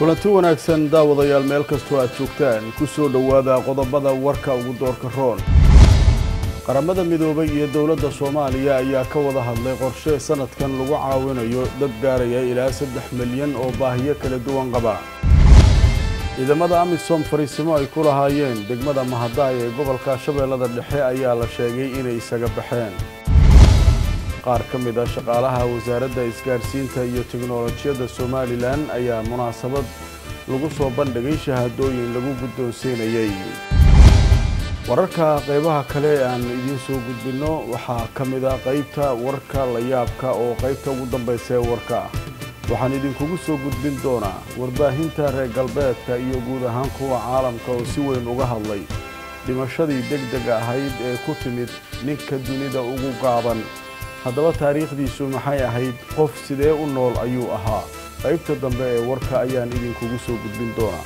kulanti wanaagsan daawadayaal meel kastoo aad joogtaan ku soo dhawaada qodobada warka ugu doorka roon qaramada midoobay iyo dawladda Soomaaliya ayaa ka wada hadlay qorshe sanadkan lagu caawinayo dad gaaraya ilaa 3 milyan oo baahiyo kala duwan qaba ciidamada AMISOM fariisimo ay ku lahaayeen degmada Mahadaay ee gobolka Shabeellada Dhexe ayaa la sheegay inay isaga baxeen qaar ka mid ah shaqaalaha wasaaradda isgaarsiinta iyo tiknoolajiyadda Somaliland ayaa munaasabad lagu soo bandhigay shahaadooyin lagu guddoonsiinayay wararka qaybaha kale aan idin soo gudbino waxaa ka mid ah qaybta warka la yaabka oo qaybta ugu dambaysa warka waxaan idinkugu soo gudbin doonaa warbaahinta reer galbeedka iyo guud ahaan kuwa caalamka oo si weyn uga hadlay dhimashadii degdega ahayd ee ku timid ninka dunida ugu gaaban haddaba taariikhdiisu maxay ahayd qof sidee u nool ayuu ahaa qaybta dambe ee warka ayaan idinkugu soo gudbin doonaa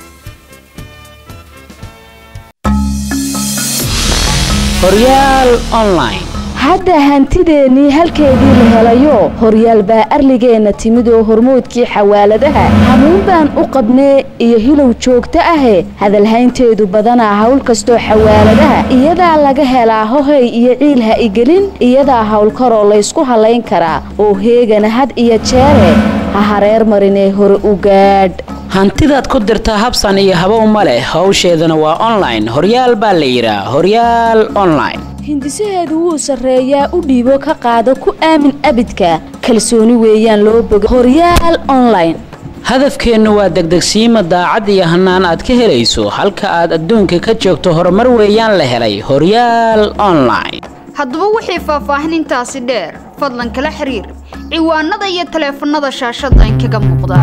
Horyaal Online hadda hantideeni halkeedii la helayo horyaal baa arligeena timid oo hormoodkii xawaaladaha hamuun baan u qabnee iyo hilow joogto ah hadal haynteedu badana hawl kasto xawaaladaha iyada laga helaa hohay iyo ciil ha igelin iyada hawl karo la isku halayn karaa oo heegana had iyo jeere ha hareer marinee hore u gaadh hantidaad ku dirtaa habsan iyo habow male hawsheedana waa online horyaal baa la yiraahdaa horyaal online hindisaheedu wuu sareeyaa u dhiibo ka qaado ku aamin abidka kalsooni weeyaan loo boga horyaal online hadafkeenu waa degdegsiima daacad iyo hanaan aad ka helayso halka aad adduunka ka joogto horumar weeyaan la helay horyaal online haddaba wixii faahfaahin intaasi dheer fadlan kala xiriir ciwaanada iyo taleefanada shaashada inkaga muuqda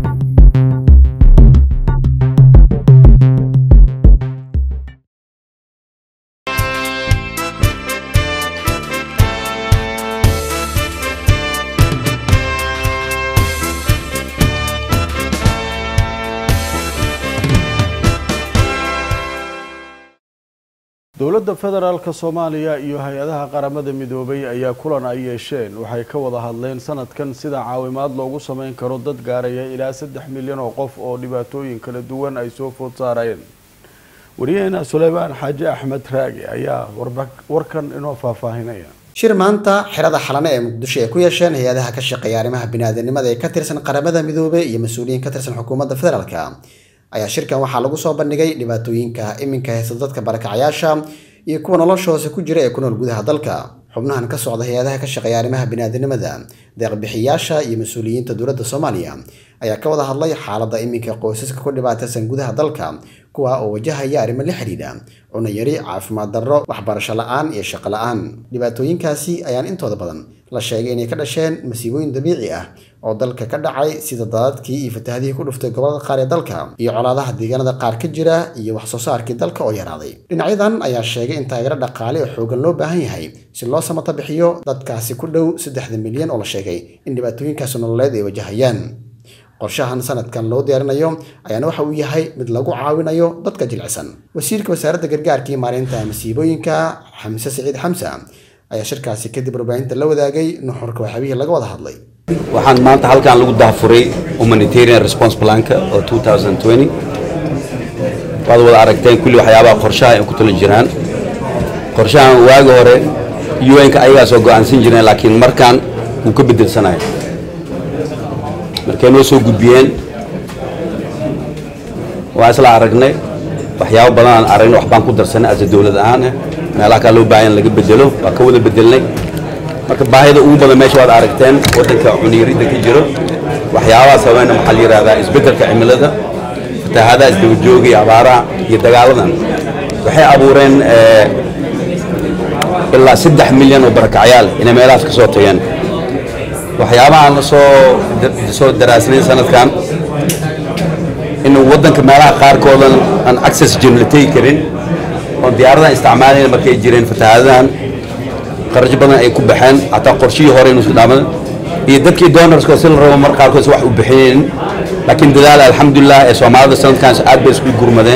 dawladda federaalka Soomaaliya iyo hay'adaha qaramada midoobay ayaa kulan ay yeesheen waxay ka wada hadleen sanadkan sida caawimaad loogu sameyn karo dad gaaraya ilaa 3 milyan oo qof oo dhibaatooyin kala duwan ay soo food saareen wariyaheena Suleymaan Xaaji Axmed Raagi ayaa warkan inoo faahfaahinaya shir maanta xirada xalane ee Muqdisho ay ku yeesheen hay'adaha ka shaqeeya arrimaha bini'aadanimada ee ka tirsan qaramada midoobay iyo mas'uuliyiin ka tirsan xukuumadda federaalka ayaa shirkan waxaa lagu soo bandhigay dhibaatooyinka iminka haysta dadka barakacayaasha iyo kuwa noloshooda ku jira ee ku nool gudaha dalka xubnahan ka socda hay'adaha ka shaqeeya arrimaha bini'aadanimada deeq bixiyaasha iyo mas'uuliyiinta dawladda Soomaaliya ayaa ka wada hadlay xaaladda iminka qoysaska ku dhibaataysan gudaha dalka kuwa oo wajahaya arrimo la xiriira cunno yari caafimaad darro waxbarasho la'aan iyo shaqo la'aan dhibaatooyinkaasi ayaan intooda badan la sheegay inay ka dhasheen masiibooyin dabiici ah oo dalka ka dhacay sida daadadkii iyo fatahaadihii ku dhuftay gobolada qaar ee dalka iyo colaadaha deegaanada qaar ka jira iyo wax soo saarkii dalka oo yaraaday dhinacyadan ayaa sheegay in taageero dhaqaale oo xoogan loo baahan yahay si loo samata bixiyo dadkaasi ku dhow 3 milyan oo la sheegay in dhibaatooyinkaas nololeed ay wajahayaan qorshahan sanadkan loo diyaarinayo ayaana waxa uu yahay mid lagu caawinayo dadka jilicsan wasiirka wasaaradda gargaarka iyo maareynta masiibooyinka Xamse Saciid Xamse ayaa shirkaasi kadib warbaahinta la wadaagay nuxurka waxyaabihii laga wada hadlay waxaan maanta halkan lagu daafuray humanitarian response plan-ka oo 2020 waad wada aragteen kulli waxyaabaha qorshaha ay ku talin jiraan qorshahan waagi hore UN-ka ayagaa soo go'aansan jireen laakiin markaan wuu ka bedelsanaya markay noo soo gudbiyeen waa isla aragnay waxyaabo badan aan aragnay wax baan ku darsanay as dawlad ahaan meelaha kale loo baahan laga bedelo waa ka wada bedelnay marka baahida ugu badan meesha waad aragteen wadanka cuniyirida ka jiro waxyaabaha sameeyna maxaa la yiraahdaa isbedelka cimilada fatahaadaha isdaba jooga iyo abaaraha iyo dagaaladan waxay abuureen ilaa 3 milyan oo barakacayaal inay meelahaas ka soo tageen waxyaabaha la soo daraasnay sanadkan in wadanka meelaha qaarkood aan access jimlatay karin oo diyaaradaha isticmaalayeen markay jireen fatahaadahan qarash badan ay ku baxeen hatta qorshii hore inuu isku dhaaman iyo dadkii donors ko sil rabo mar qaarkood wax u bixiyeen laakiin dadaal alxamdulillah ee Soomaalida sanadkan aad bay isku gurmadeen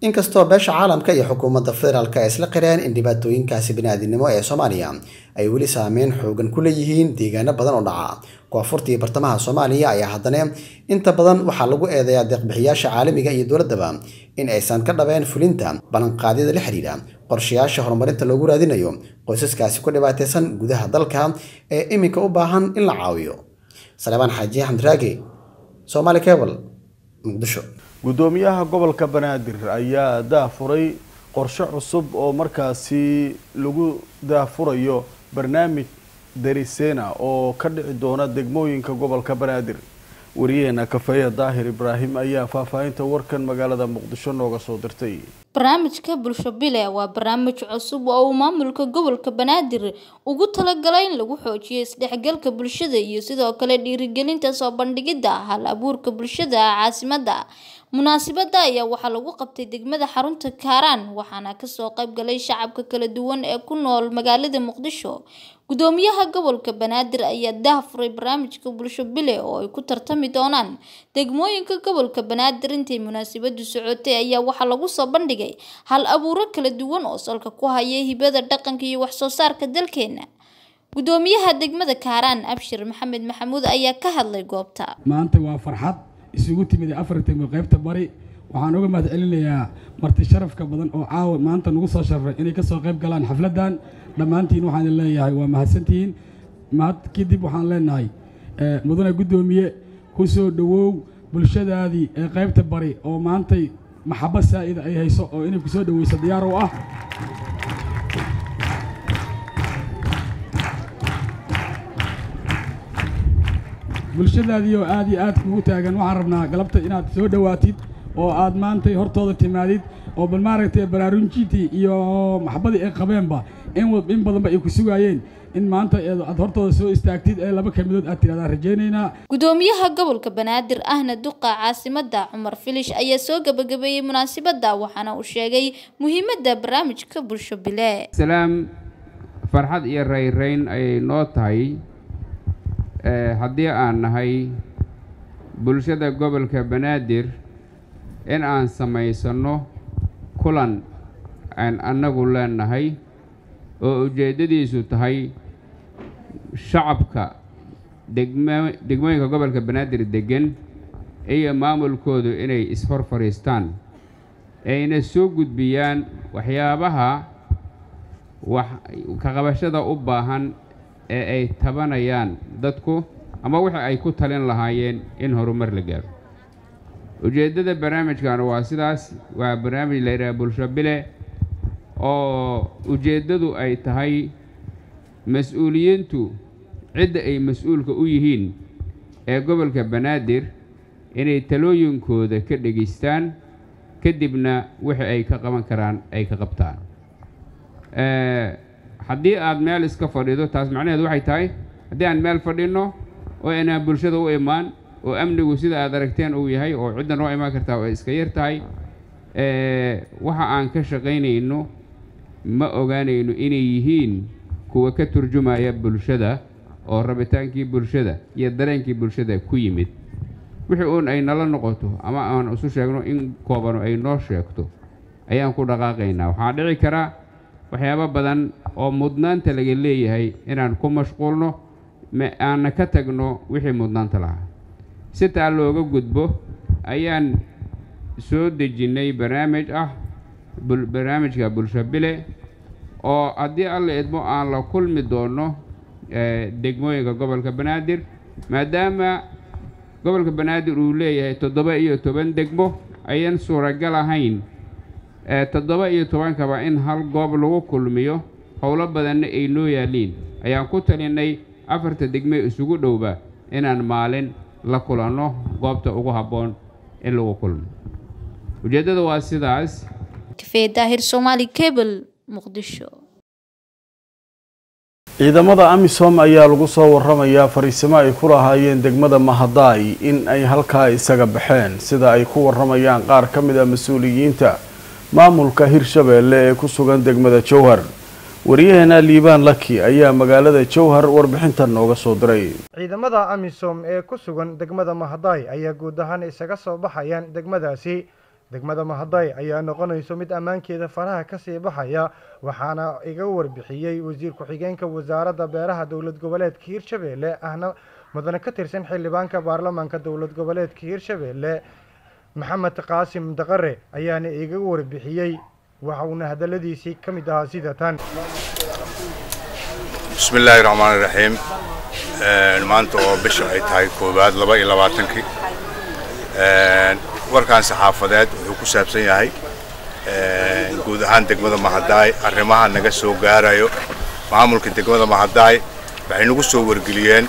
inkastoo beesha caalamka iyo xukuumadda federaalka ay isla qireen in dhibaatooyinkaasi bini'aadanimo ee Soomaaliya ay weli saameyn xoogan ku leeyihiin deegaano badan oo dhaca koonfurta iyo bartamaha Soomaaliya ayaa haddana inta badan waxaa lagu eedeeyaa deeq-bixiyaasha caalamiga iyo dowladaba in aysan ka dhabeen fulinta ballanqaadyada la xiriira qorshayaasha horumarinta loogu raadinayo qoysaskaasi ku dhibaataysan gudaha dalka ee iminka u baahan in la caawiyo. Salmaan Xaaji Axmed Raagi, Somali Cable, Muqdisho. gudoomiyaha gobolka Banaadir ayaa daafuray qorshe cusub oo markaasi lagu daafurayo barnaamij dariseena oo ka dhici doona degmooyinka gobolka Banaadir. wariyeena Kafaya Daahir Ibraahim ayaa faahfaahinta warkan magaalada Muqdisho nooga soo dirtay. barnaamijka bulsho bile waa barnaamij cusub oo uu maamulka gobolka Banaadir ugu talagalay in lagu xoojiyo isdhexgalka bulshada iyo sidoo kale dhiirigelinta soo bandhigida hal abuurka bulshada caasimadda. munaasabada ayaa waxaa lagu qabtay degmada xarunta Kaaraan waxaana ka soo qayb galay shacabka kala duwan ee ku nool magaalada Muqdisho. gudoomiyaha gobolka Banaadir ayaa daafuray barnaamijka bulsho bile oo ay ku tartami doonaan degmooyinka gobolka Banaadir. intii munaasabadu socotay ayaa waxaa lagu soo bandhigay hal abuuro kala duwan oo salka ku haya hibada dhaqanka iyo wax soo saarka dalkeena. gudoomiyaha degmada Kaaraan Abshir Maxamed Maxamuud ayaa ka hadlay goobta. maanta waa farxad isugu timid afarta qaybta bari. waxaan uga mahad celinayaa marti sharafka badan oo caawa maanta nagu soo sharfay inay ka soo qayb galaan xafladan. dhammaantiin waxaan leeyahay waa mahadsantihiin. kadib waxaan leenahay mudane gudoomiye ku soo dhawow bulshadaadii ee qaybta bari oo maanta maxabad saa'ida ay hayso oo inay ku soo dhaweyso diyaar u ah. bulshadaadii oo aad iyo aad kugu taagan waxaan rabnaa galabta inaad soo dhawaatid oo aad maanta hortooda timaadid oo bal maaragtay baraarujintii iyo maxabadii ay qabeenba in badanba ay ku sugayeen in maanta aad hortooda soo istaagtid ee laba kamidood aad tiraahdaa rajaynaynaa. gudoomiyaha gobolka Banaadir ahna duqa caasimadda Cumar Filish ayaa soo gabagabeeyay munaasabada waxaana uu sheegay muhiimadda barnaamijka bulsho bile. salaam farxad iyo rayrayn ay noo tahay haddii aan nahay bulshada gobolka Banaadir in aan samaysano kulan aan anagu leenahay oo ujeedadiisu tahay shacabka degmooyinka gobolka Banaadir degan iyo maamulkoodu inay ishor fariistaan ayna soo gudbiyaan waxyaabaha ka qabashada u baahan ee ay tabanayaan dadku ama waxa ay ku talin lahaayeen in horumar la gaaro. ujeedada barnaamijkan waa sidaas. waa barnaamij la yiraahdo bulsho bile oo ujeedadu ay tahay mas'uuliyiintu cidda ay mas'uulka u yihiin ee gobolka Banaadir inay talooyinkooda ka dhageystaan kadibna wixii ay ka qaban karaan ay ka qabtaan. haddii aad meel iska fadhido taas macnaheedu waxay tahay haddii aan meel fadhino oo inaan bulshada u imaan oo amnigu sida aad aragteen uu yahay oo cidda noo imaan kartaa oo iska yar tahay waxa aan ka shaqaynayno ma ogaanayno inay yihiin kuwa ka turjumaya bulshada oo rabitaankii bulshada iyo dareenkii bulshada ku yimid. wixii uun ay nala noqoto ama aan isu sheegno in koobano ay noo sheegto ayaan ku dhaqaaqaynaa. waxaa dhici karaa waxyaabo badan oo mudnaanta laga leeyahay inaan ku mashquulno aan ka tagno wixii mudnaanta lahaa. si taa looga gudbo ayaan soo dejinay barnaamijka bulsho bile oo haddii alla idmo aan la kulmi doono degmooyinka gobolka Banaadir maadaama gobolka Banaadir uu leeyahay 17 degmo ayaan suuragal ahayn 17kaba in hal goob lagu kulmiyo howlo badanna ay noo yaaliin. ayaan ku talinay 4 degmo isugu dhowba inaan maalin la kulano goobta ugu habboon in lagu kulmo. ujeedada waa sidaas. Kafaya Daahir, Somali Cable, Muqdisho. ciidamada AMISOM ayaa lagu soo waramayaa fariisimo ay ku lahaayeen degmada Mahadaay in ay halkaa isaga baxeen sida ay ku waramayaan qaar ka mid ah mas'uuliyiinta maamulka Hirshabeelle ee ku sugan degmada Jowhar. wariyaheena Liibaan Laki ayaa magaalada Jowhar warbixintan nooga soo diray. ciidamada AMISOM ee ku sugan degmada Mahadaay ayaa guud ahaan isaga soo baxayaan degmadaasi degmada Mahaday ayaa noqonayso mid ammaankeeda faraha ka sii baxaya waxaana iga warbixiyay wasiir ku-xigeenka wasaaradda beeraha dowlad goboleedka Hirshabelle ahna mudane ka tirsan xildhibaanka baarlamaanka dowlad goboleedka Hirshabelle Maxamed Qaasim Daqare ayaana iga warbixiyay waxauna hadaladiisii kamid ahaa sida tan Bismillahir Rahmanir Rahim maanta oo bisha ay tahay 22 warkaan saxaafadeed wuxuu ku saabsan yahay guud ahaan degmada Mahaday arrimaha naga soo gaarayo maamulka degmada Mahaday waxay nagu soo wargeliyeen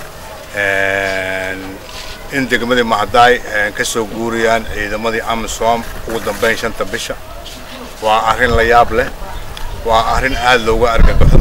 in degmada Mahaday ka soo guuriyaan ciidamadii AMISOM ugu dambeyn 5 bisha waa arrin la yaab leh waa arrin aad looga argagaxo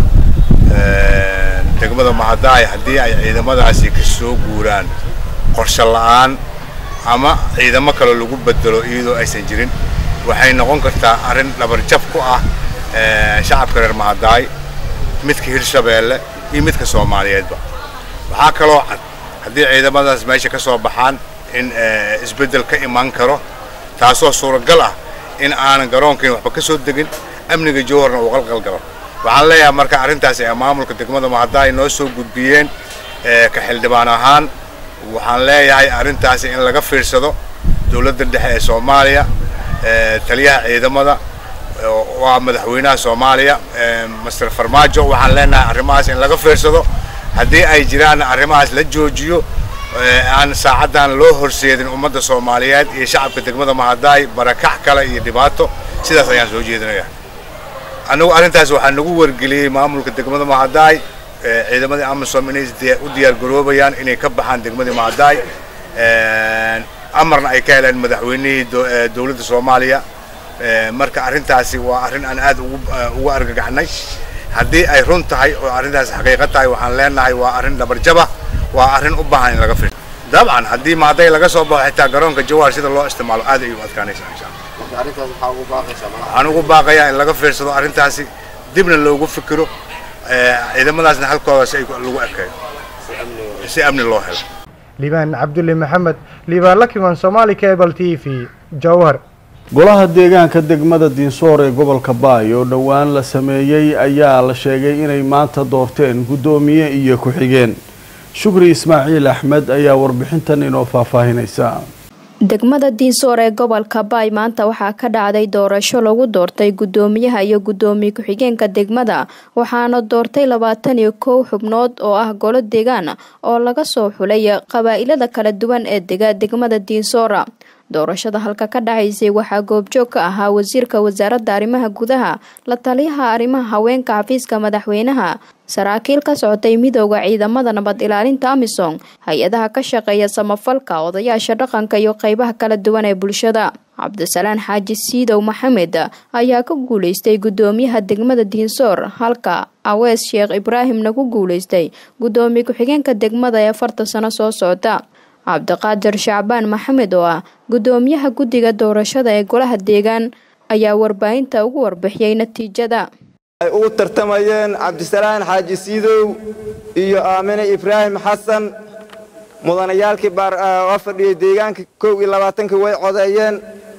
degmada Mahaday haddii ay ciidamadaasi ka soo guuraan qorshe la'aan ama ciidamo kale lagu bedelo iyadoo aysan jirin waxay noqon kartaa arrin dhabarjab ku ah shacabka reer Mahaday midka Hirshabelle iyo midka Soomaaliyeedba waxa kale oo cad haddii ciidamadaas meesha ka soo baxaan in isbedel ka iman karo taasoo suuragal ah in aan garoonkan waxba ka soo degin amniga jooharna uu qalqal galo waxaan leeyahay marka arrintaas ay maamulka degmada Mahaday noo soo gudbiyeen ka xildhibaan ahaan waxaan leeyahay arrintaas in laga fiirsado dawladda dhexe ee Soomaaliya taliyaha ciidamada waa madaxweynaha Soomaaliya Mr. Farmaajo waxaan leenahay arrimahaas in laga fiirsado haddii ay jiraan arrimahaas la joojiyo aan saacadan loo horseedin ummadda Soomaaliyeed iyo shacabka degmada Mahaday barakac kale iyo dhibaato sidaas ayaan soo jeedinayaa anigu arrintaas waxaan nagu wargeliyay maamulka degmada Mahaday ciidamadii AMISOM inay u diyaar garoobayaan inay ka baxaan degmada Mahaday amarna ay ka heleen madaxweynihii dawladda Soomaaliya marka arrintaasi waa arrin aan aad ugu argagaxnay haddii ay run tahay oo arrintaas xaqiiqo tahay waxaan leenahay waa arrin dhabarjaba waa arrin u baahan in laga fiirsado dabcan haddii Mahaday laga soo baxo xitaa garoonka Jowhar sida loo isticmaalo aad ay u adkaanaysaa insha Allah arrintaas waxa ugu baaqaysaa waxaan ugu baaqayaa in laga fiirsado arrintaasi dibna loogu fikiro ciidamadaasna halkooda si lagu arkayo si amni loo helo Liban Abdulle Maxamed Liban Lakiman Somali Cable TV Jowhar golaha deegaanka degmada Diinsoor ee gobolka Baay oo dhawaan la sameeyay ayaa la sheegay inay maanta doorteen gudoomiye iyo ku-xigeen Shukri Ismaaciil Axmed ayaa warbixintan inoo faahfaahinaysa degmada Diinsoor ee gobolka Baay maanta waxaa ka dhacday doorasho lagu doortay gudoomiyaha iyo gudoomiye ku-xigeenka degmada waxaana doortay 21 xubnood oo ah golo deegaan oo laga soo xulay qabaa'ilada kala duwan ee degmada Diinsoor doorashada halka ka dhacaysay waxaa goobjoog ka ahaa wasiirka wasaaradda arrimaha gudaha la taliyaha arrimaha haweenka xafiiska madaxweynaha saraakiil ka socotay midowga ciidamada nabad ilaalinta AMISOM hay'adaha ka shaqeeya samafalka odayaasha dhaqanka iyo qaybaha kala duwan ee bulshada Cabdisalaan Xaaji Siidow Maxamed ayaa ka guuleystay gudoomiyaha degmada Diinsoor halka Awees Sheekh Ibraahim nagu guuleystay gudoomiye ku-xigeenka degmada ee 4 sano soo socda Cabdiqaadir Shacbaan Maxamed oo ah gudoomiyaha guddiga doorashada ee golaha deegaan ayaa warbaahinta ugu warbixiyay natiijada ay ugu tartamayeen Cabdisalaan Xaaji Siidow iyo Aamine Ibraahim Xasan mudanayaalkii fadhiyay deegaanka 22 way codeeyeen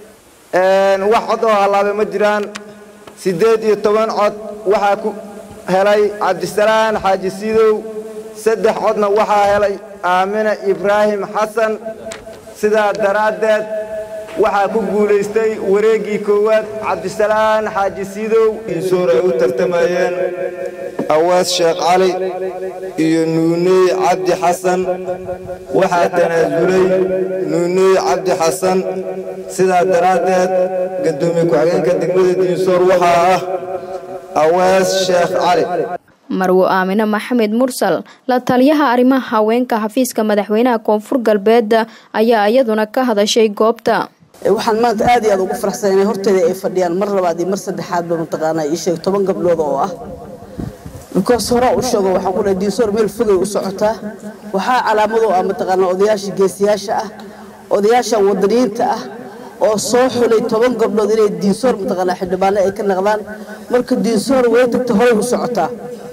wax cod oo halaabay ma jiraan 18 cod waxaa ku helay Cabdisalaan Xaaji Siidow 3 codna waxaa helay Aamine Ibraahim Xasan sidaa daraadeed waxaa ku guuleystay wareegii koowaad Cabdisalaan Xaaji Siidow Diinsoor ay u tartamayeen Awees Sheekh Cali iyo Nuuney Cabdi Xasan waxaa tanaasulay Nuuney Cabdi Xasan sidaa daraadeed gudoomiye ku-xigeenka degmada Diinsoor waxaa ah Awees Sheekh Cali Marwo Aamina Maxamed Mursal la taliyaha arrimaha haweenka xafiiska madaxweynaha Koonfur Galbeed ayaa iyaduna ka hadashay goobta waxaan maanta aad iyo aad ugu faraxsanahay horteeda ay fadhiyaan mar labaad iyo mar saddexaad ba mataqaanaa ii sheeg 10 gabdhood oo ah because hore u sheego waxaan ku leeyahay Diinsoor meel fogay u socotaa waxa calaamado ah mataqaanaa odayaasha geesiyaasha ah odayaasha wadaniinta ah oo soo xulay 10 gabdhood inay Diinsoor mataqaanaa xildhibaano ay ka naqdaan marka Diinsoor way tagtay hore u socotaa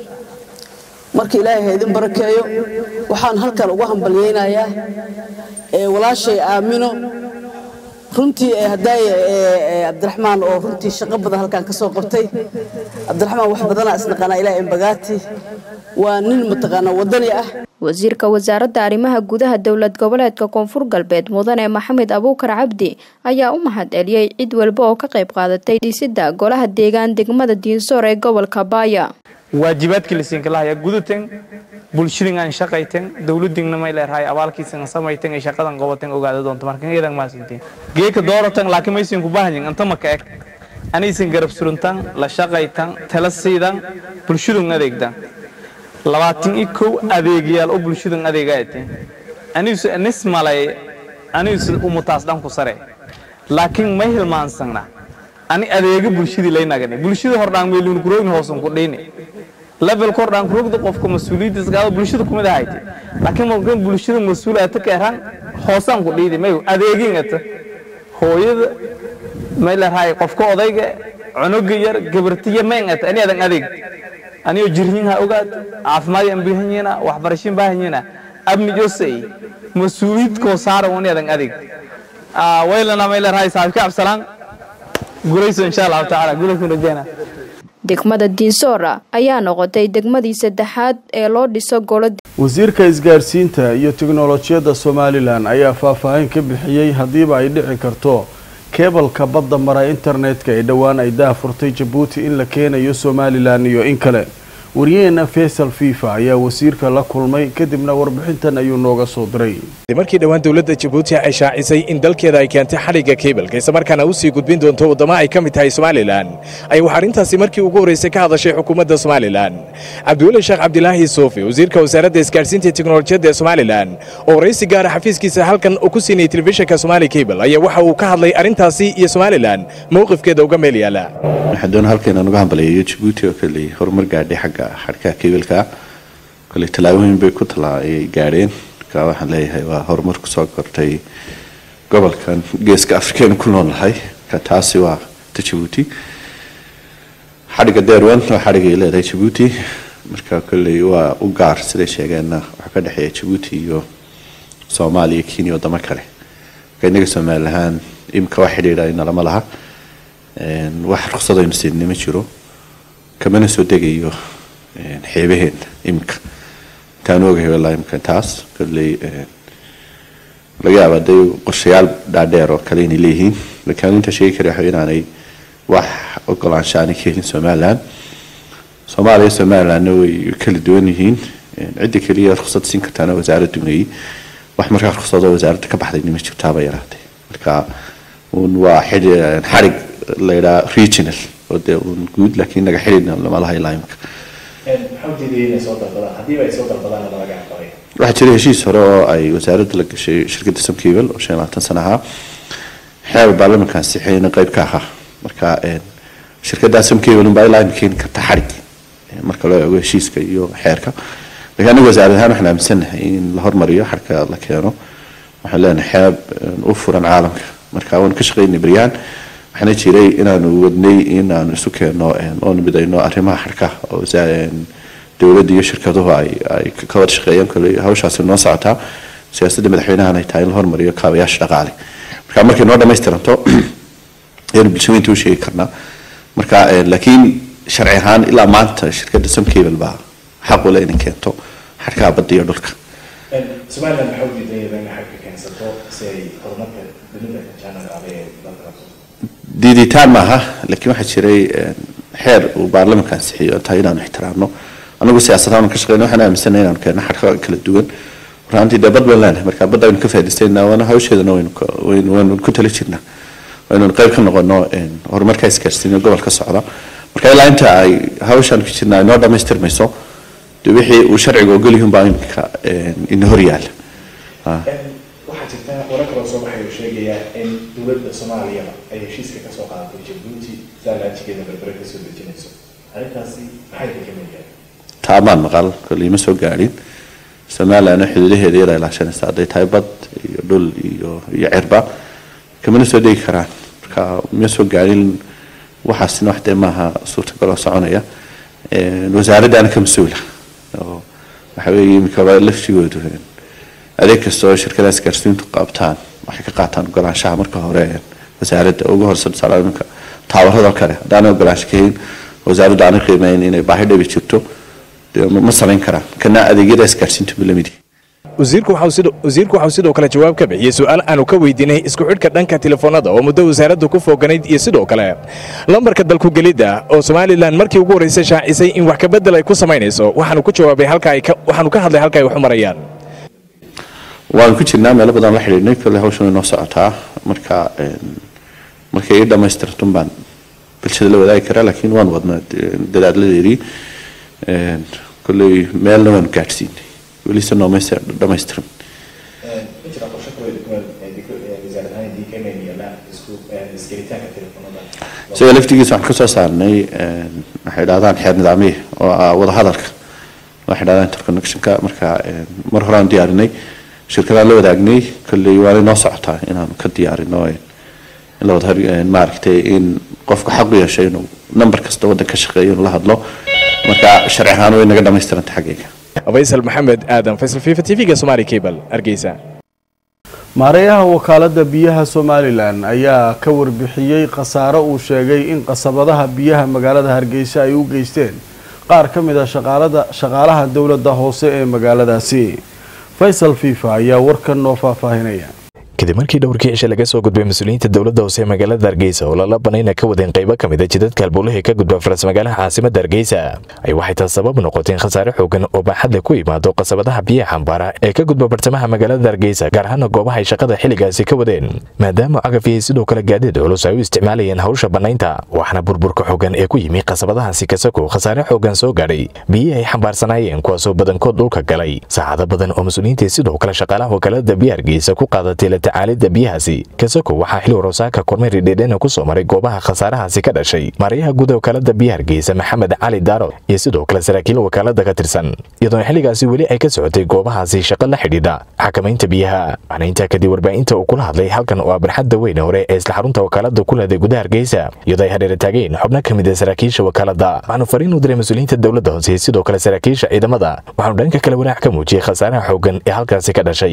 marka Ilaahay idin barakeeyo waxaan halkan ugu hambalyeeynayaa walaashay Aamino runtii hadday Cabdiraxmaan oo runtii shaqo badan halkan ka soo qabtay Cabdiraxmaan wax badan isnaqana ilaa Embagati waa nin mataqaana wadani ah wasiirka wasaaradda arrimaha gudaha dowlad goboleedka Koonfur Galbeed Mudane Maxamed Abuukar Cabdi ayaa u mahadceliyay cid walba oo ka qayb qaadatay dhisidda golaha deegaan degmada Diinsoor ee gobolka Baaya waajibaadkii la siin kalaaya gudateen bulshada aan shaqayteen dawladdiina ma leeyahay abaalkiisa samayteen ay shaqadan qabateen ogaada doonto markan iyadan ma siinteen geeka dooratan laakiin ma siin ku baahan inta ma ka eg anaysan garab suruntan la shaqaytan tala siidan bulshadu adeegdan 21 adeegyaal oo bulshada adeegayteen anis malay anis umutaas dhan ku sare laakiin ma hilmaansana ani adeega bulshada leeynagane bulshada hordaan meelun kuroogin hoosan ku dheene level kordhaan kuroogda qofka mas'uuliyadiisa gaar bulshada kuma dahayd laakiin markan bulshada mas'uuliyadda ka ahaan hoosan ku dheede may adeegin ata hooyada ma leeyahay qofka odayga cunuga yar gabartiya ma ingata ani adan adeeg aniyo jirniinha ogaad caafimaad aan baahanyeena waxbarasho baahanyeena abni josay mas'uuliyad ko saaran wani adan adeeg weylana ma leeyahay saaxiibka Absalaan guulayso insha Allah taala guulayso rajayna degmada Diinsoor ayaa noqotay degmadii saddexaad ee loo dhiso golad wasiirka isgaarsiinta iyo tiknoolajiyada Soomaaliland ayaa faahfaahin ka bixiyay hadiiba ay dhici karto keebalka badda mara internetka ee dhawaan ay daafurtay Djibouti in la keenayo Soomaaliland iyo in kale wariyayna Faisal FIFA ayaa wasiirka la kulmay kadibna warbixintan ayuu nooga soo diray markii dhawaan dawladda Djibouti ay shaacisay in dalkeeda ay keentay xariga keebalka isla markaana uu sii gudbin doonto wadamo ay ka mid tahay Soomaaliland ay wax arintaasi markii ugu horeysay ka hadashay xukuumadda Soomaaliland Abdulla Sheekh Abdullaahi Soofi wasiirka wasaaradda isgaarsiinta iyo tiknoolajiyada Soomaaliland oo ra'iis gaar ah xafiiskiisa halkan uu ku siinay telefishinka Somali Cable ayaa waxa uu ka hadlay arintaasi iyo Soomaaliland mowqifkeeda uga meel yaala waxaan halkan uga hambalyeeyo Djibouti oo kale horumar gaadhay xagga xarka keebalka kale talaabooyin bay ku gaareen ka waxaan leeyahay waa horumar ku soo kortay gobolkan geeska Afrika ku noolahay ka taasi waa Djibouti xariga deerwan waa xariga leedahay Djibouti marka kale waa u gaar sida sheegayna waxa ka dhaxeeya Djibouti iyo Soomaaliya Kenya wadamo kale kaynaga Soomaaliland imka wax xiriirayna lama laha wax ruqsado in siin ma jiro kamana soo degayo xeebaheen imka taanooga heelay imka taas kale laga yaabaa qorshayaal dhaadheer oo kale in leeyihiin laakiin inta shay kale waxa inaanay wax ogolaanshaani ka helin Soomaaliland way kala duwan yihiin cid kaliya ruqsad siin kartaa wasaaraddu inay wax markaa ruqsado wasaaradda ka baxday ma jirtaa bay yaraatay marka waa xarig leeyahay regional oo guud laakiin naga xiriirna lama laha ilaa imka waxa jiray heshiis hore oo ay wasaaradda la gashay shirkadda Samkiibil oo 25 sano ah xeer baarlamaanka saxiixayna qayb ka ah marka shirkadda Samkiibil baa ilaa imkiin ka taxarig marka loo eego heshiiska iyo xeerka laakiin wasaaradda waxaan aaminsanahay in la hormariyo xarka la keeno waxaan leenahay xeeb u furan caalamka marka waan ka shaqeynay bariyaan waxaan jiray inaanu wadnay inaanu isu keeno oo nabadayno arrimaha xarka oo dawladda iyo shirkaduhu ay ka wada shaqeeyaan kale hawshaas noo socota siyaasadda madaxweynaha ay tahay in la hormariyo kaabayaasha dhaqaale marka noo dhameystiranto aynu bulshooyinka u sheegi karnaa marka laakiin sharci ahaan ilaa maanta shirkadda Samkiibil baa xaq u leh inay keento xarkaha badda iyo dhulka Soomaaliland waxa uu diiday in xarka keensato si ay horumarka dunida ka jaanqaadeen diiditaan maaha laakiin waxa jiray xeer uu baarlamaanka saxiixay tahay inaanu ixtiraamno anagu siyaasadaha ka shaqeynaa waxaan aaminsanahay inaanu keeno xarka kala duwan runtii debad weyn marka badda aynu ka faa'iideysanaynaa wana hawsheedana waynu ku tali jirnaa waynu qayb ka noqono horumarka isgaarsiinta gobolka socda marka ilaa inta ay hawshan ku jirnaa inoo dhameystirmayso wixii uu sharciga ogol yahay baa imka in hor yaal waxa jirta warar kale soo baxay oo sheegaya in dawladda Soomaaliya ay heshiiska ka soo qaadatay Djibouti saalaajkeeda berbera ka soo dejinayso arrintaasi maxay ka kamid taaban maqal kaliya ma soo gaarin Soomaaliland xuduudaheeda ay ilaashanaysaa haday tahay bad iyo dhul iyo cirba kamana soo deegi karaan marka ma soo gaarin waxaasina wax maaha suurtagal oo soconaya wasaaradda ka mas'uula waxa weeye imika laftigoodu adeeg kasta oo shirkadaha isgaarsiintu qabtaan waxay ka qaataan ogolaanshaha marka hore wasaaradda ugu horeysa salaamka taawarada kale hadaan ogolaansho ka helin wasaaradda aan qiimeyn inay baahi dhabi jirto ma samayn karaan kana adeegyada isgaarsiinta bilamidi wasiirku waxa sidoo kale jawaab ka bixiyay su'aal aanu ka weydiinay isku xidhka dhanka telefoonada oo muddo wasaaraddu ku fooganayd iyo sidoo kale lambarka dalku gelida oo Soomaaliland markii ugu horeysay shaacisay in wax ka bedel ay ku sameynayso waxaanu ku jawaabay waxaanu ka hadlay halka ay wax u marayaan waan ku jirnaa meel badan la xiriirnay kale hawshan inoo socotaa markay dhamaystirtun baan bulshada la wadaagi karaa laakiin waan wadnaa dadaaladadeedii kulay meelna waan gaarsiinay weli soo dhamaystiran soo laftigiisa waxaan ka soo saarnay waxay dhahdaan xeer nidaamiye oo wada hadalka waxay dhahdaan interconnectionka marka mar hore aan diyaarinay shirkadaha la wadaagnay kulay waa inoo socotaa inaan ka diyaarino in la wada maaragtay in qofku xaq u yeesho inuu number kasta waddanka ka shaqeeyo inuu la hadlo marka sharci ahaan way naga dhamaystirantay xaqiiqa Faisal Maxamed Aadan Faisal FIFA TV-ga Somali Cable Hargeysa maareeyaha wakaaladda biyaha Somaliland ayaa ka warbixiyay khasaaro uu sheegay in qasabadaha biyaha magaalada Hargeysa ay u geysteen qaar ka mid ah shaqaalaha dawladda hoose ee magaaladaasi Faisal FIFA ayaa warkan noo faahfaahinaya kadib markii dhowrkii cisho laga soo gudbay mas'uuliyiinta dawladda hoose ee magaalada Hargeysa oo la banayna ka wadeen qaybo kamid ah jidadka halbowlaha ka gudba faras magaalaha caasimadda Hargeysa ay waxay taas sabab noqotay khasaare xooggan oo baaxad leh ku yimaado qasabadaha biyaha xambaara ee ka gudba bartamaha magaalada Hargeysa gaar ahaan goobaha ay shaqada xilligaasi ka wadeen maadaama cagafyada sidoo kale gaadiid culus ay u isticmaalayeen hawsha banaynta waxna burburka xooggan ee ku yimi qasabadahaasi kasoo khasaare xooggan soo gaadhay biyaha ay xambaarsanayeen kuwaasoo badankood dhulka galay saacado badan oo mas'uuliyiinta sidoo kale shaqaalaha wakaaladda biyaha Hargeysa ku qaadatay tacaalida biyahaasi kasoo waxa xilli rosaaka kormeer dheedheena ku soo maray goobaha khasaarahaasi ka dhashay maariyaha guud ee wakaaladda biyaha Hargeysa Maxamed Cali Daaro iyo sidoo kale saraakiil wakaaladda ka tirsan iyadoo xilligaasi weli ay ka socotay goobahaasi shaqo la xidhiidha xakamaynta biyaha waxaana kadib warbaahinta uu kula hadlay halkan oo barxadda weyn hore ee isla xarunta wakaaladda ku leedahay gudaha Hargeysa iyadoo ay hareer taageen xubno kamid ah saraakiisha wakaaladda waxaanu fariin u diray mas'uuliyiinta dawladda hoose sidoo kale saraakiisha ciidamada waxaanu dhanka kale walaac ka muujiyay khasaaraha xooggan ee halkaasi ka dhashay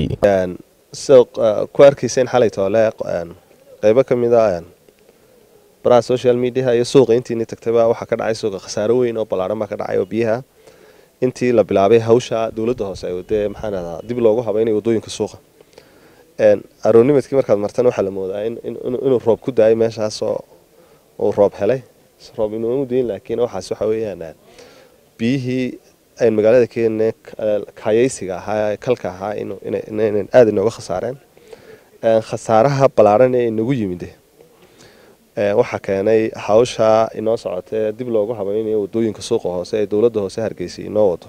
ku arkayseen xalay toole qaybo ka mid ah baraha social media iyo suuqa intii tagtayba waxa ka dhacay suuqa khasaaro weyn oo balaaran ka dhacay oo biyaha intii la bilaabay hawsha dawladda hoose ay wadee maxaa dib loogu habeynay wadooyinka suuqa aroonimadkii markaad martan waxa la moodaa inuu roob ku daay meeshaas oo roob helay roob inuu u diin laakiin waxaas waxa weeyaan biyihii ay magaalada keenay kayaysiga ahaa kalka ahaa in aad inooga khasaareen khasaaraha balaaran ee nagu yimid waxa keenay hawsha inoo socotay dib loogu habaynayo wadooyinka suuqa hoose ee dawladda hoose Hargeysa inoo wado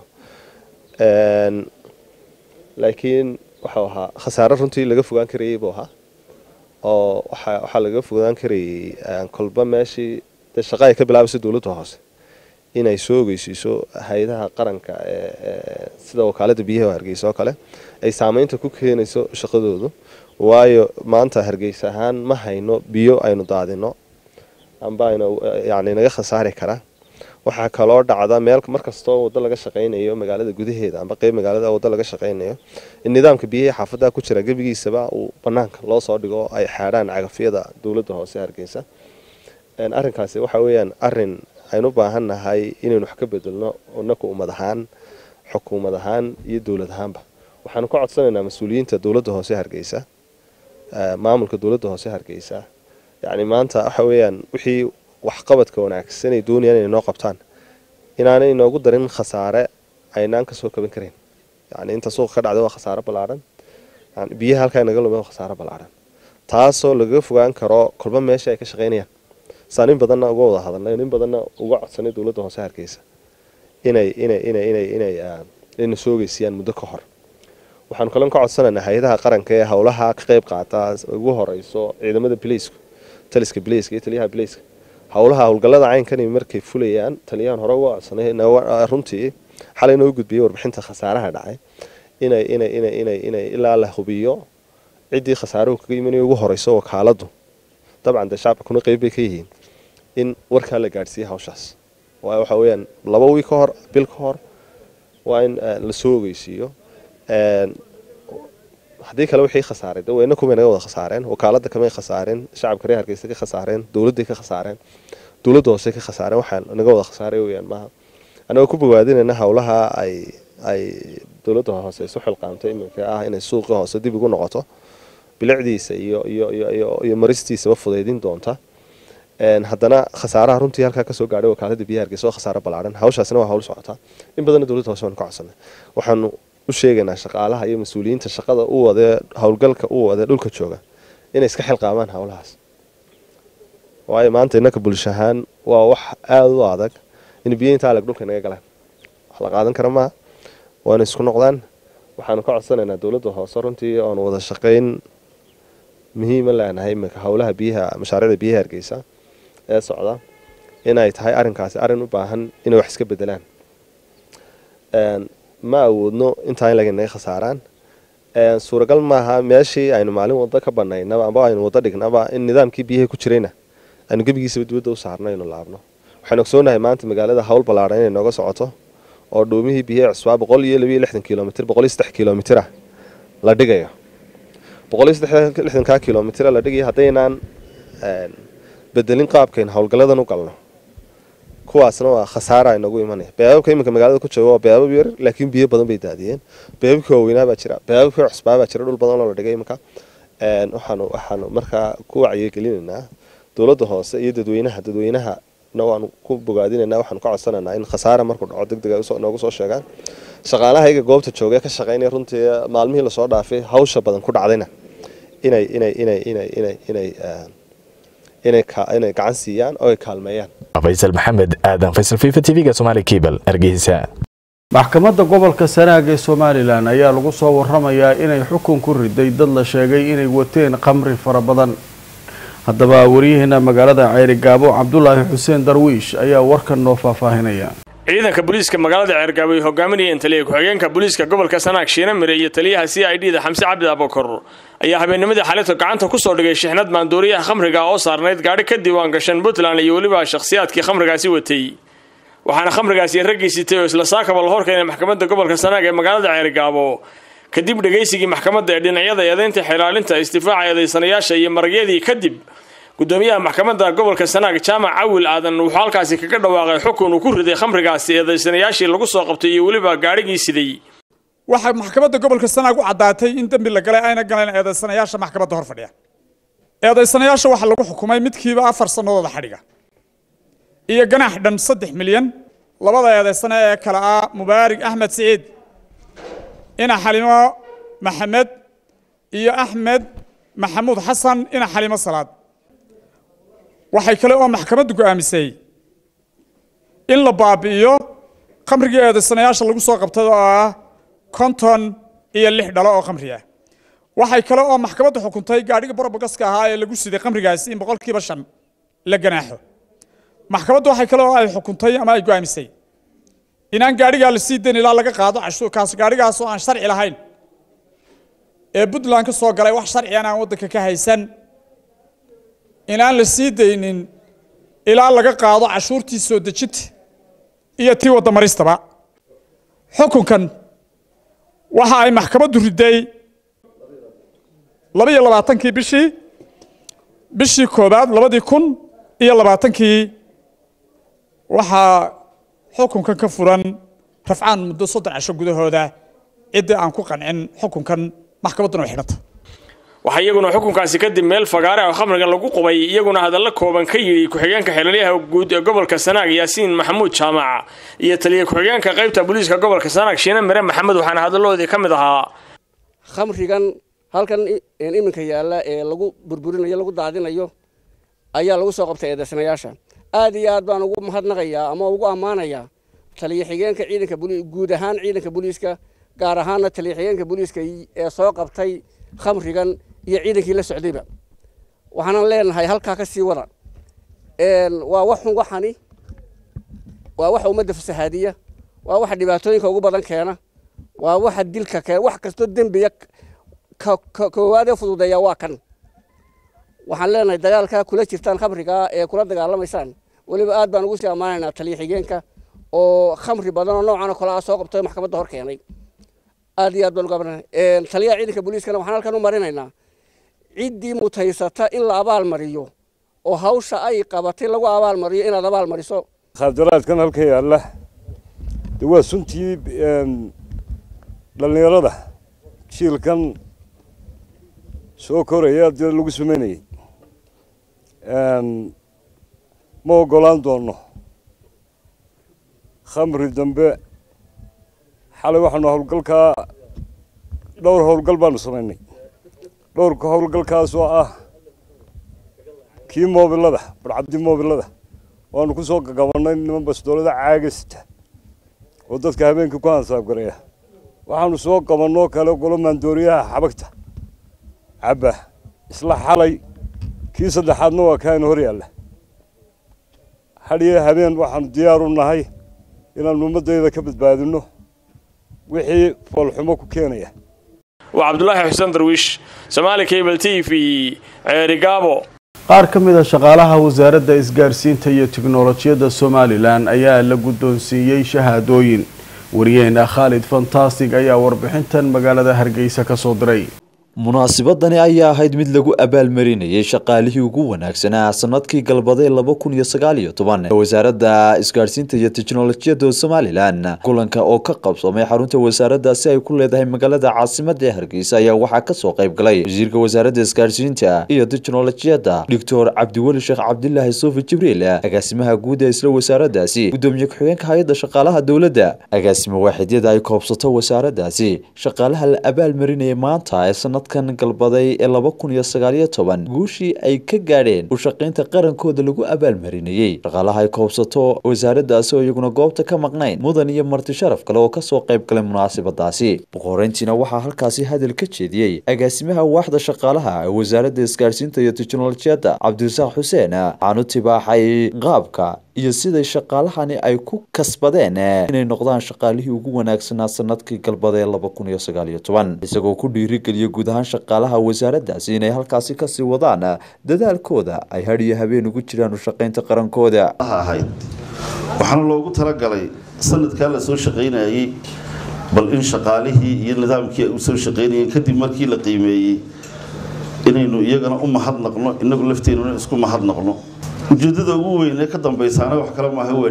laakiin waxa ahaa khasaaro runtii laga fogaan karayay buu ahaa oo waxa laga fogaan karayay kolba meeshii shaqo ay ka bilaabayso dawladda hoose inay soo ogeysiiso hay'adaha qaranka sida wakaaladda biyaha Hargeysa oo kale ay saameynta ku keenayso shaqadoodu waayo maanta Hargeysa ahaan ma hayno biyo aynu daadino amba aynu naga khasaari kara waxa kale oo dhacda meel markasta oo wada laga shaqeynayo magaalada gudaheeda amba qayb magaalada wada laga shaqeynayo in nidaamka biyaha xaafadda ku jira gabigiisaba uu banaanka loo soo dhigo ay xaaraan cagafyada dawladda hoose Hargeysa arrinkaasi waxa weeyaan arrin aynu baahanahay inaynu wax ka bedelno oo madaxaan xukuumad ahaan iyo dawlad ahaanba waxaanu ka codsanaynaa mas'uuliyiinta dawladda hoose Hargeysa maamulka dawladda hoose Hargeysa maanta waxa weeyaan wixii wax qabadka wanaagsan ay doonayaan inay noo qabtaan inaanay inoogu darin khasaare aynaan ka soo kaban karin inta suuqa ka dhacday waa khasaare balaaran biyaha halka naga lumay waa khasaare balaaran taasoo laga fogaan karo kolba meesha ay ka shaqeynayaan saanin badanna uga wada hadalnay in badanna uga codsanay dawladda hoose Hargeysa inay soo geysiyaan muddo ka hor waxaan kale ka codsanaynaa hay'adaha qaranka ee hawlaha ka qayb qaata ugu horeyso ciidamada police taliska police iyo taliyaha police hawlaha hawlgallada caynkan markay fulayaan taliyahan hore uga codsanay runtii xalay inuu gudbiyay warbixinta khasaaraha dhacay inay ilaa la hubiyo cidii khasaaruhu kaga yimid ugu horeyso wakaaladdu dabcan shacabka kuna qayb bay ka yihiin in warka la gaarsiiyo hawshaas waxa weeyaan 2 wiik ka hor bil ka hor waa in la soo ogeysiiyo haddii kale wixii khasaaray daweyna kumay naga wada khasaareen wakaaladda kamay khasaareen shacabka reer Hargeysa ka khasaareen dawladda ka khasaareen dawladda hoose ka khasaareen waxaan naga wada khasaaray weeyaan maaha anaga ku bogaadinayna hawlaha ay dawladda hoose isu xilqaamtay iminka inay suuqa hoose dib ugu noqoto bilicdiisa iyo maristiisa fudeydin doonta haddana khasaaraha runtii halka ka soo gaaray wakaaladda biyaha Hargeysa oo khasaaro balaaran hawshaasina waa hawl socota in badan dawladda hoose ka codsanay waxaan u sheegaynaa shaqaalaha iyo mas'uuliyiinta shaqada u wada hawlgalka u wada dhulka jooga inay iska xilqaamaan hawlahaas waayo maanta inaka bulshahaan waa wax aad u adag in biyaha inta dhulka naga galaan wax la qaadan karo ma waan isku noqdaan waxaan ka codsanaynaa dawladda hoose runtii oo wada shaqeyn muhiim ah leenahay marka hawlaha biyaha mashaariicda biyaha Hargeysa ee socda inay tahay arrinkaasi arrin u baahan inay wax iska bedelaan ma awoodno inta in laga naga khasaaraan suuragal maaha meeshii aynu maalin wada ka banaynaba amba aynu wada dhignaba in nidaamkii biyaha ku jirayna aynu gabigiisa dibadda u saarnay inuu laabno waxaan ogsoonahay maanta magaalada hawl balaaran inay nooga socoto oo dhuumihii biyaha cusbaa 162 kilomitir 103 kilomitir la dhigayo 160 kilomitir la dhigayo haddaynan bedelin qaabkeen hawlgaladan u galno kuwaasna waa khasaara inagu imanaya beebabka iminka magaalada ku jooga waa beebab yar laakiin biyo badan bay daadiyeen beebabka waaweynaa baa jira beebabka cusbaa baa jira dhul badan oo la dhigay iminka waxaan markaa ku wacyigelinaynaa dawladda hoose iyo dadweynaha waan ku bogaadinaynaa waxaan ka codsanaynaa in khasaara markuu dhaco degdeg ah noogu soo sheegaan shaqaalaha iyaga goobta jooga ka shaqeynaya runtii maalmihii la soo dhaafay hawsha badan ku dhacdayna inay gacan siiyaan oo ay kaalmeeyaan Faisal Maxamed Aadan Faisal FIFA TV-ga Somali Cable Hargeysa maxkamadda gobolka Sanaag ee Somaliland ayaa lagu soo waramayaa inay xukun ku riday dad la sheegay inay wateen qamri fara badan haddaba wariyaheena magaalada Ceerigaabo Cabdullaahi Xuseen Darwiish ayaa warkan noo faahfaahinaya ciidanka booliiska magaalada Ceerigaabo ee hogaaminaya taliye ku-xigeenka booliiska gobolka Sanaag Shiina Mire iyo taliyaha CID-da Xamse Cabdi Abukar ayaa habeennimadii xalayto gacanta ku soo dhigay shixnad maandooriyaha khamriga oo saarneyd gaari ka diiwaan gashan Puntland iyo waliba shakhsiyaadkii khamrigaasi watay waxaana khamrigaasi ragiisitay oo isla saakaba la horkeenay maxkamadda gobolka Sanaag ee magaalada Ceerigaabo kadib dhageysigii maxkamadda ee dhinacyada eedaynta xilaalinta istifaaca eedaysanayaasha iyo maragyadii kadib gudoomiyaha maxkamadda gobolka Sanaag Jaamac Awil Aadan wuxuu halkaasi kaga dhawaaqay xukun uu ku riday khamrigaasi eedaysanayaashii lagu soo qabtay iyo waliba gaarigii siday waxa maxkamadda gobolka Sanaag u cadaatay in dambi la galay ayna galeen eedaysanayaasha maxkamadda hor fadhiya eedaysanayaasha waxa lagu xukumay midkiiba 4 sanadood xadhiga iyo ganax dhan 3 milyan labada eedaysana ee kala ah Mubaarak Ahmed Saciid ina Xalimo Maxamed iyo Ahmed Maxamuud Xasan ina Xalimo Salaad waxay kale oo maxkamaddu go'aamisay in la baabi'iyo khamriga eedaysanayaasha lagu soo qabtay oo ah 50 iyo 6 dhalo oo khamri ah waxay kale oo maxkamaddu xukuntay gaadhiga borobogaska ahaa ee lagu siday khamrigaasi in 5% la ganaaxo maxkamaddu waxay kale oo ay xukuntay ama ay go'aamisay inaan gaadhiga la sii deyn ilaa laga qaado cashuurkaas gaadhigaas oo aan sharci lahayn ee Puntland ka soo galay wax sharci aan waddanka ka haysan inaan la sii deynin ilaa laga qaado cashuurtii soo dejinta iyo tii wada maristaba xukunkan waxa ay maxkamaddu riday 22 bishii koobaad 2020 waxa xukunkan ka furan rafcaan muddo 3 casho gudahooda cid aan ku qancin xukunkan maxkamadduna way xidhantay waxa iyaguna xukunkaasi kadib meel fagaare ah khamriga lagu qubay iyaguna hadallo kooban ka yiri ku-xigeenka xilaliyaha guud ee gobolka Sanaag Yaasiin Maxamuud Jaamac iyo taliye ku-xigeenka qaybta booliiska gobolka Sanaag Shiina Mire Maxamed waxaana hadalloodii kamid ahaa khamrigan halkan iminka yaala ee lagu burburinayo lagu daadinayo ayaa lagu soo qabtay eedaysanayaasha aad iyo aad baan ugu mahadnaqayaa ama ugu amaanayaa taliye xigeenka ciidanka guud ahaan ciidanka booliiska gaar ahaan taliye xigeenka booliiska ee soo qabtay khamrigan iyo ciidankii la socdayba waxaan leenahay halka ka sii wada waa waxani waa wax ummadda fasahaadiya waa wax dhibaatooyinka ugu badan keena waa wax dilka keena wax kasto dambiya koowaad ee fududeeya waa kan waxaan leenahay dagaalka kula jirtaan khamriga ee kula dagaalamaysaan waliba aad baan ugu sii amaanaynaa taliye xigeenka oo khamri badan oo noocan oo kale ah soo qabtay maxkamadda hor keenay aad iyo aad baan uga abaalmarinay taliyaha ciidanka booliiskana waxaan halkan u marinaynaa ciddii mutaysata in la abaalmariyo oo hawsha ay qabatay lagu abaalmariyo inaad abaalmariso khadaraadkan halka yaalla waa suntii dhalinyarada jiilkan soo koraya dee lagu sameynayay ma ogolaan doono khamri dambe xalay waxaanu howlgalkaa dhowr howlgal baanu samaynay dhowrka howlgalkaas oo ah kii moobilada barcabdi moobilada waanu ku soo gagabanay niman basdoolada caagista oo dadka habeenkii ku hansaabgaraya waxaanu soo qabanoo kale golo maandooriyaha xabagta cabba isla xalay kii saddexaadna waa kaaynu hor yaalla hadhiye habeen waxaanu diyaar u nahay inaanu ummadayda ka badbaadino wixii foolxumo ku keenaya waa cabdulaahi xuseen darwiish Somali Cable TV Ceerigaabo qaar ka mid ah shaqaalaha wasaaradda isgaarsiinta iyo tiknoolajiyadda Somaliland ayaa la guddoonsiiyay shahaadooyin wariyayna Khalid Fantastic ayaa warbixintan magaalada Hargeysa ka soo diray munaasabadani ayaa ahayd mid lagu abaalmarinayay shaqaalihii ugu wanaagsanaa sanadkii galbaday 2019 wasaaradda isgaarsiinta iyo tiknoolajiyadda Somaliland kulanka oo ka qabsamay xarunta wasaaraddaasi ay ku leedahay magaalada caasimadda Hargeysa ayaa waxaa ka soo qayb galay wasiirka wasaaradda isgaarsiinta iyo tiknoolajiyadda Dr. Cabdiwali Sheekh Cabdullaahi Soofi Jibriil agaasimaha guud ee isla wasaaraddaasi gudoomiye ku-xigeenka hay'adda shaqaalaha dawladda agaasimo waaxidyada ay koobsato wasaaraddaasi shaqaalaha la abaalmarinayay maanta ee sanad kan galbaday ee 2019 guushii ay ka gaadheen u shaqaynta qarankooda lagu abaalmarinayay shaqaalaha ay koobsato wasaaraddaasi oo iyaguna goobta ka maqnayn mudan iyo marti sharaf kale oo ka soo qayb galay munaasabadaasi boqorayntiina waxaa halkaasi hadal ka jeediyey agaasimaha waaxda shaqaalaha ee wasaaradda isgaarsiinta iyo tiknoolajiyadda Cabdirasaaq Xuseen aanu tibaaxay qaabka iyo sida shaqaalahani ay ku kasbadeen inay noqdaan shaqaalihii ugu wanaagsanaa sanadkii galbaday 2019 isagoo ku dhiirigeliyay guud ahaan shaqaalaha wasaaraddaasi inay halkaasi ka sii wadaan dadaalkooda ay hadhiyo habeen ugu jiraan u shaqaynta qarankooda waxaana loogu talagalay sanadkaa la soo shaqaynayay bal in shaqaalihii iyo nidaamkii ay u soo shaqaynayeen kadib markii la qiimeeyey inaynu iyagana u mahadnaqno inagu lafteennuna isku mahadnaqno ujeedada ugu weyn ee ka dambaysaana wax kale maaha waa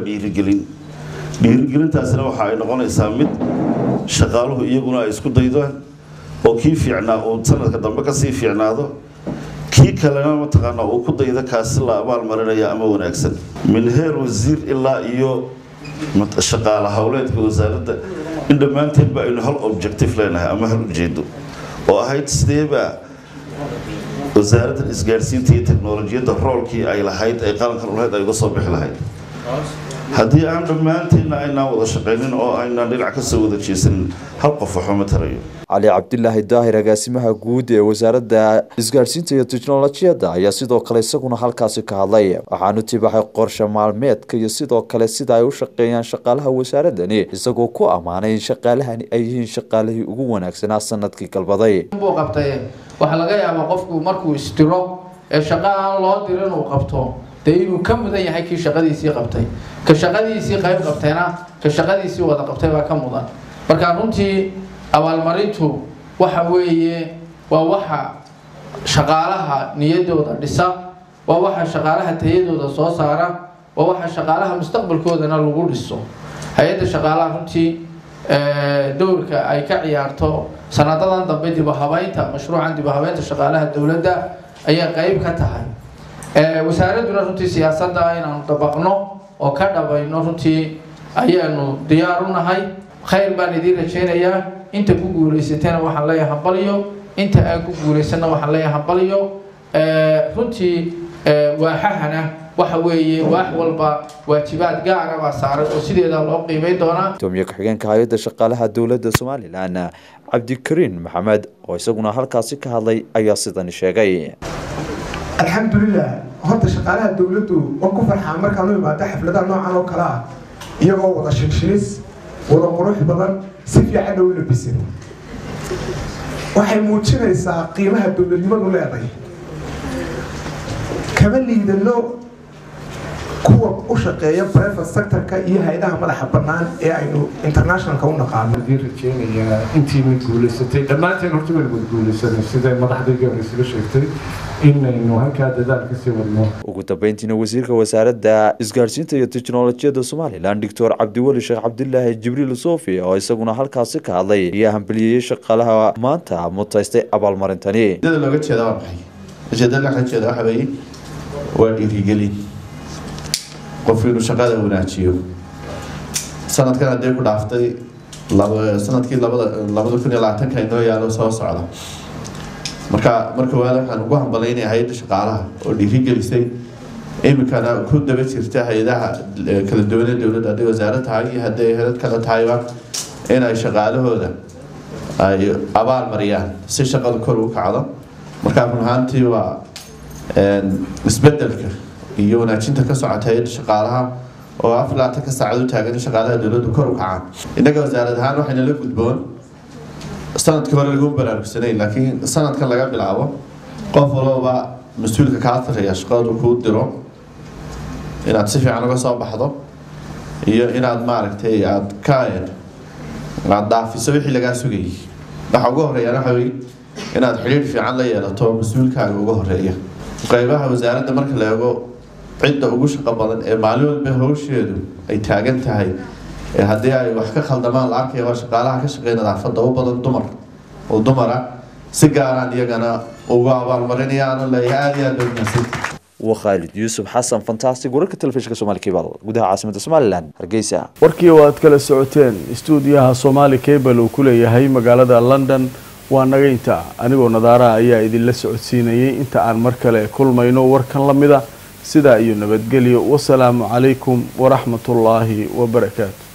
dhiirigelintaasina waxa ay noqonaysaa mid shaqaaluhu iyaguna ay isku daydaan oo kii fiicnaa uu sanadka dambe ka sii fiicnaado kii kalena mataqaana uu ku dayda kaasi la abaalmarinaya ama wanaagsan min heer wasiir ilaa iyo shaqaale howleedka wasaaradda in dhammaanteedba aynu hal objective leenahay ama hal ujeedo oo ahayd sideeba wasaaradda isgaarsiinta iyo teknoolajiyadda roolkii ay lahayd ay qarankan u lahayd ay uga soo bixi lahayd haddii aan dhammaanteedna aynaan wada shaqaynin oo aynaan dhinac ka soo wada jeesanin hal qof waxba ma tarayo علي عبد الله الداهر agaasimaha guud ee wasaaradda isgaarsiinta iyo tiknoolajiyadda ayaa sidoo kale isaguna halkaasi ka hadlay waxaanu tibaaxay qorshe maalmeedka iyo sidoo kale sida ay u shaqeeyaan shaqaalaha wasaaradani isagoo ku amaanay in shaqaalahani ay yihiin shaqaalihii ugu wanaagsanaa sanadkii galbaday waxa laga yaabaa qofku markuu istiro ee shaqo aan loo dirin uu qabto dee inuu ka mudan yahay kii shaqadiisii qabtay ka shaqadiisii qayb qabtayna ka shaqadiisii wada qabtay baa ka mudan marka runtii abaalmarintu waxa weeye waa waxa shaqaalaha niyadooda dhisa waa waxa shaqaalaha tayadooda soo saara waa waxa shaqaalaha mustaqbalkoodana lagu dhiso hay'adda shaqaalaha runtii dowrka ay ka ciyaarto sanadadan dambe dib u habaynta mashruucan dib u habaynta shaqaalaha dawladda ayaa qayb ka tahay wasaaraduna runtii siyaasadda inaanu dabaqno oo ka dhabayno runtii ayaanu diyaar u nahay khayr baan idiin rajaynayaa inta ku guulaysatayna waxaan leeyahay hambaliyo inta aan ku guulaysana waxaan leeyahay hambaliyo runtii waaxahana waxa weeye wax walba waajibaad gaar ah saaran oo sideeda loo qiimeyn doonaa gudoomiye ku-xigeenka hay'adda shaqaalaha dawladda Somaliland Cabdikariin Maxamed oo isaguna halkaasi ka hadlay ayaa sidan sheegay alxamdulillah horta shaqaalaha dawladdu oo ku farxaan markaan u imaado xafladaha noocan oo kale ah iyagoo wada shirshiris wada qurux badan si fiican u labisan waxay muujinaysaa qiimaha dawladnimadu leedahay kama liidano kuwa u shaqeeya private sectorka iyo hay-adaha madaxa bannaan ee aynu internationalka u naqaano. rajeynayaa intiina guulaysatay dhammaanteen horta waynu wada guulaysanay sida madaxdayga isla sheegtay inaynu halkaa dadaal kasii wadno. ugu dambeyntiina wasiirka wasaaradda isgaarsiinta iyo tiknoolajiyadda Somaliland Dr. Cabdiwali Sheekh Cabdilaahi Jibriil Soofi oo isaguna halkaasi ka hadlay ayaa hambaliyay shaqaalaha maanta mutaystay abaalmarintani. Dad looga jeedo waa maxay? Ujeedada la jeedo waxa weeye waa dhiirigelin qof inuu shaqada wanaajiyo. sanadkan hadday ku dhaaftay sanadkii 2020 inoo yaalo soo socda. marka waxaan ugu hambaleynayaa hay'adda shaqaalaha oo dhiirigelisay imikana ku daba jirta hay'adaha kala duwan ee dowladda hadday wasaaradda tahay iyo hadday hay'ad kale tahayba in ay shaqaalahooda ay abaal mariyaan si shaqadu kor u kacdo. marka run ahaantii waa isbedelka iyo wanaajinta ka socota hay'adda shaqaalaha oo 24 saacad u taagan shaqaalaha dowladdu kor u kacaan. innaga wasaarad ahaan waxayna la gudboon sanadkii hore lagu baraarugsanay laakiin sanadkan laga bilaabo qof walba mas'uulka ka tiraya shaqadu ku diro inaad si fiican uga soo baxdo iyo inaad maaragtay aad dhaafiso wixii laga sugayay. waxa ugu horeeya waxa weeye inaad xiriir fiican la yeelato mas'uulkaaga ugu horeeya. qaybaha wasaaradda marka la eego cidda ugu shaqo badan ee maalin walba hawsheedu ay taagan tahay haddii ay wax ka khaldamaan la arkayo waa shaqaalaha ka shaqeeya nadaafadda u badan dumara si gaaraan iyagana ugu abaalmarinayaan leeyahay aad iyo aad wanaagsan. وخالد يوسف حسن فانتاستيك ورك تلفزيون Soomaali Cable gudaha caasimada Somaliland Hargeysa. warkii waad kala socoteen stuudiyaha Soomaali Cable oo ku leeyahay magaalada London waa naga inta anigoo nadaara ayaa idin la socodsiinayay inta aan mar kale kulmayno warkan lamida sida iyo nabadgelyo wassalaamu calaykum wa rahmatullaahi wa barakaatuh.